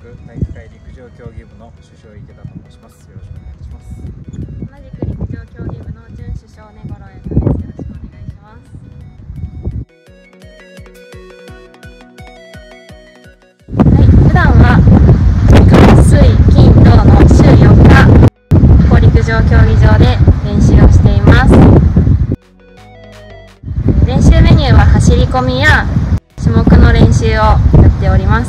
体育会陸上競技部の主将池田と申します。よろしくお願いします。 同じく陸上競技部の準主将根頃彩香です。よろしくお願いします。はい、普段は火水金土の週4日ここ陸上競技場で練習をしています。練習メニューは走り込みや種目の練習をやっております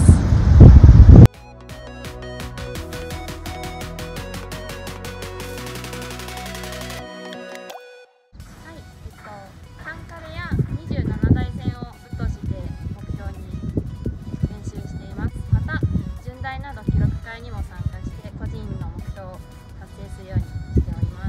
。3カレや27台線をぶっ通して目標に練習しています。また順大など記録会にも参加して個人の目標を達成するようにしております。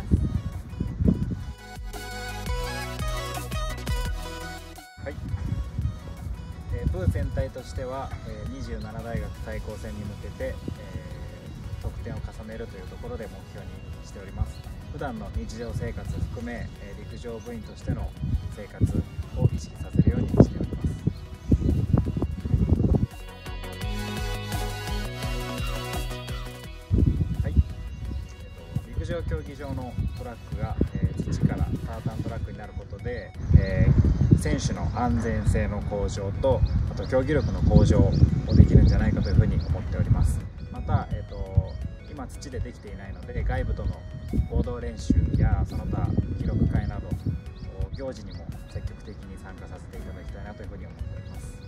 はい、部全体としては27大学対抗戦に向けて得点を重ねるというところで目標にしております。普段の日常生活含め陸上部員としての生活を意識させるようにしております。はい、陸上競技場のトラックが土からタータントラックになることで選手の安全性の向上とあと競技力の向上をできるんじゃないかというふうに思っております。また、今土でできていないので外部との合同練習やその他記録会など行事にも積極的に参加させていただきたいなというふうに思っております。